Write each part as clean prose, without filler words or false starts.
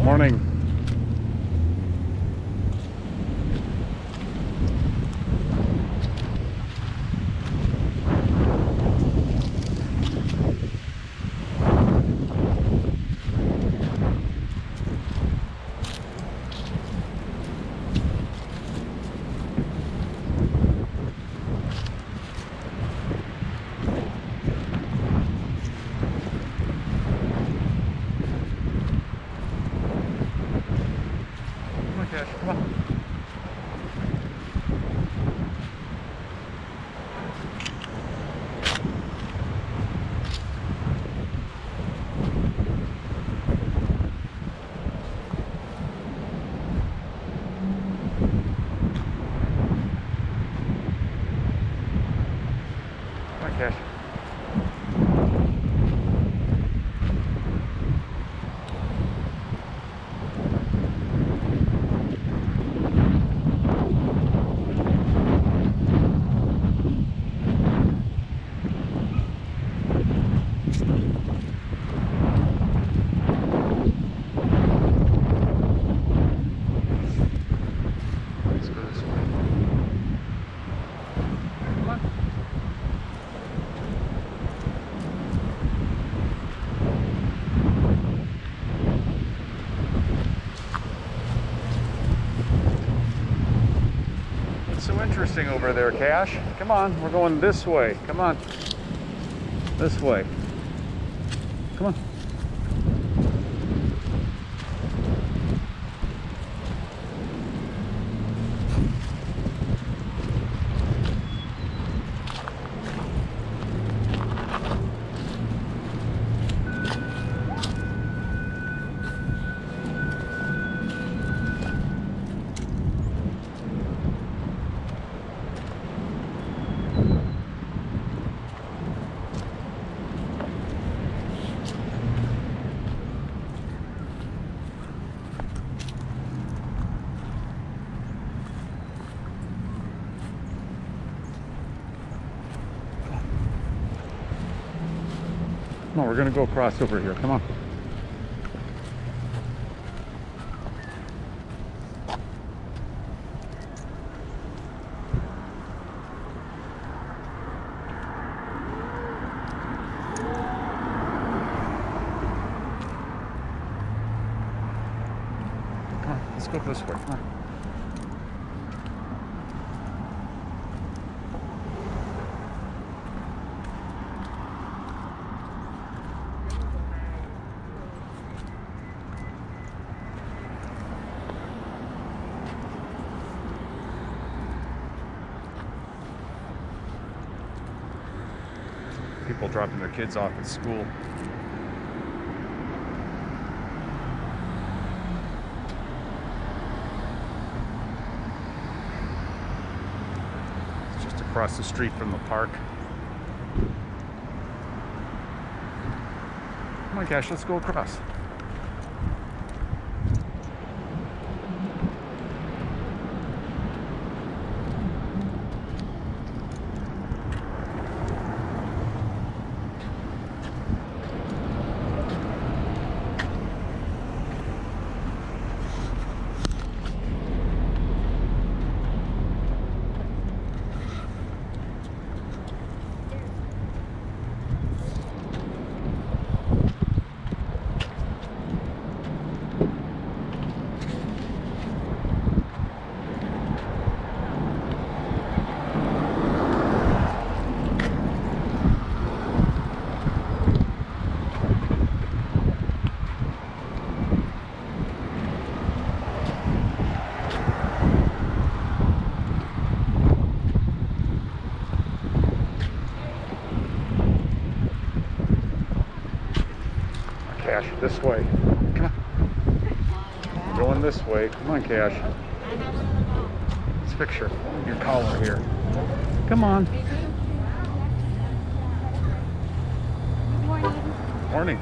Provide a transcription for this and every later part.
Morning. Come on. Come on, Cash. Let's go this way. Come on. What's so interesting over there, Cash? Come on, we're going this way. Come on. This way. Come on. No, we're gonna go across over here. Come on. Come on, let's go this way. Come on. People dropping their kids off at school. It's just across the street from the park. Oh my gosh, let's go across. Cash, this way. Come on. We're going this way. Come on, Cash. Let's fix your collar here. Come on. Morning.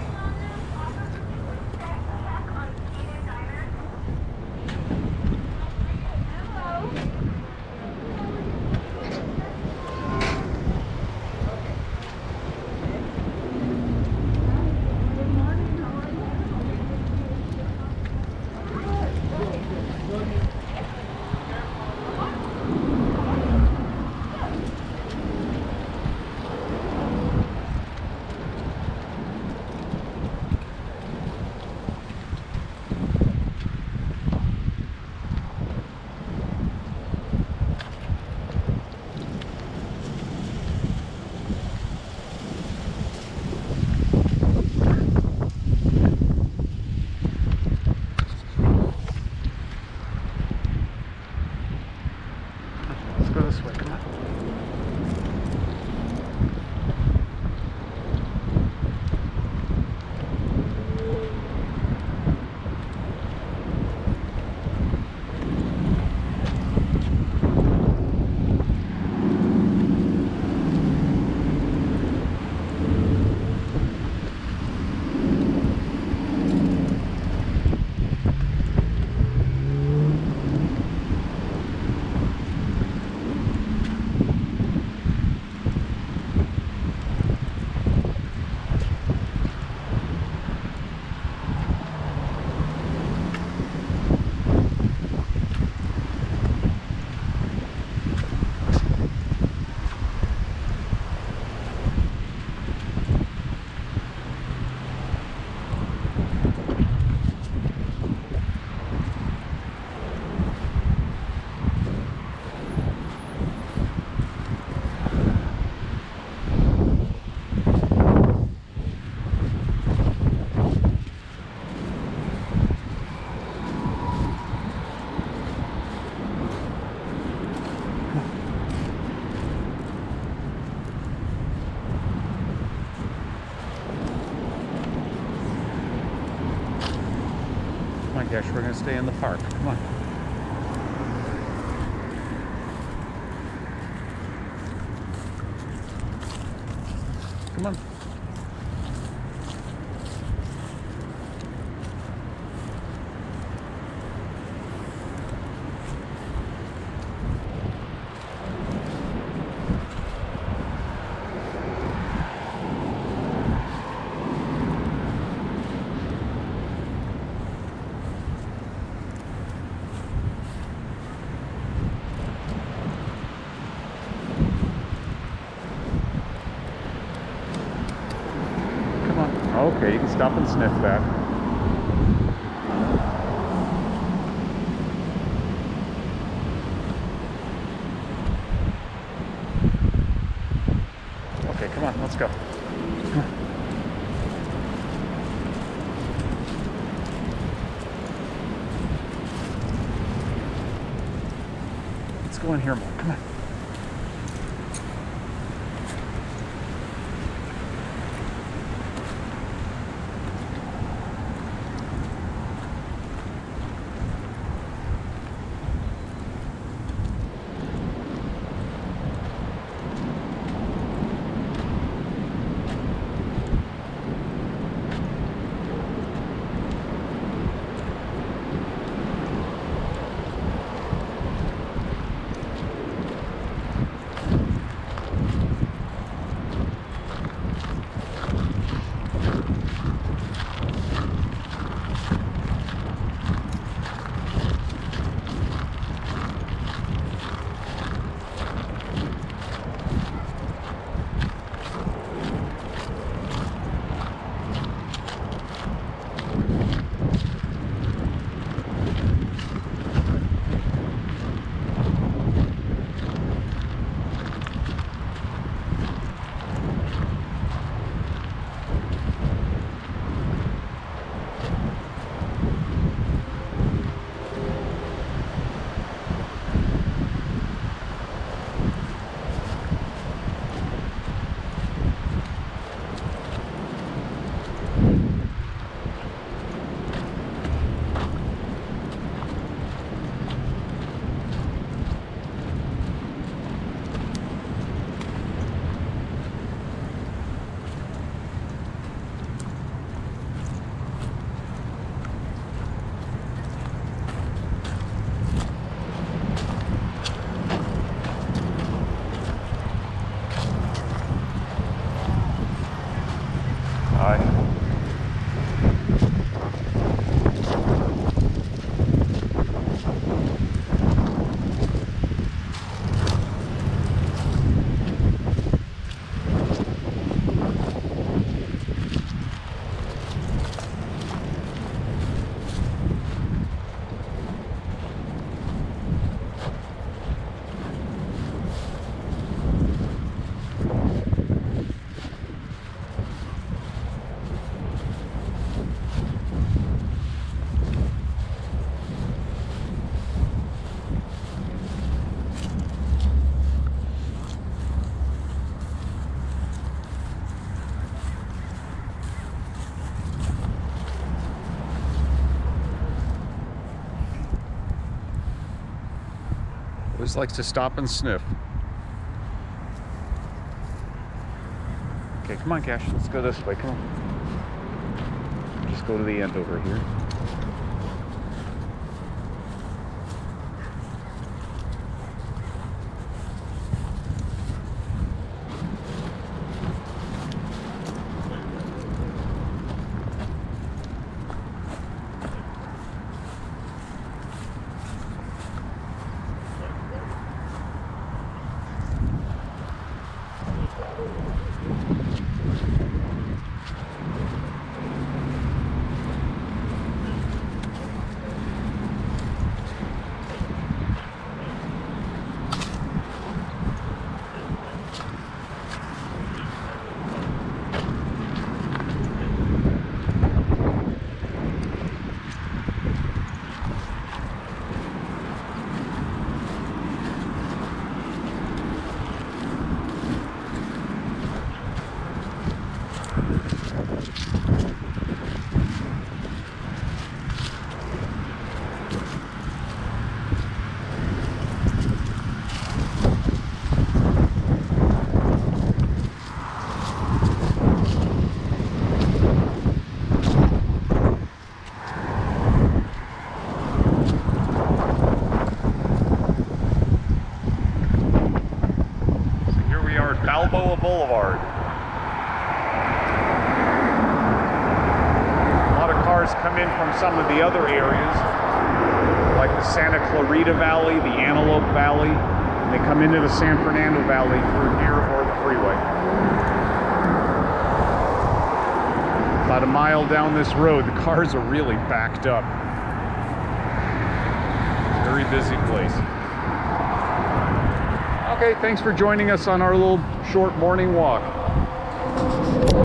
on, Cash. We're gonna stay in the park. Come on. Come on. Okay, you can stop and sniff that. Okay, come on, let's go. Come on. Let's go in here more. Come on. Always likes to stop and sniff. Okay, come on, Cash. Let's go this way. Come on. Just go to the end over here. Balboa Boulevard. A lot of cars come in from some of the other areas, like the Santa Clarita Valley, the Antelope Valley. And they come into the San Fernando Valley through here or the freeway. About a mile down this road, the cars are really backed up. Very busy place. Okay, thanks for joining us on our little short morning walk.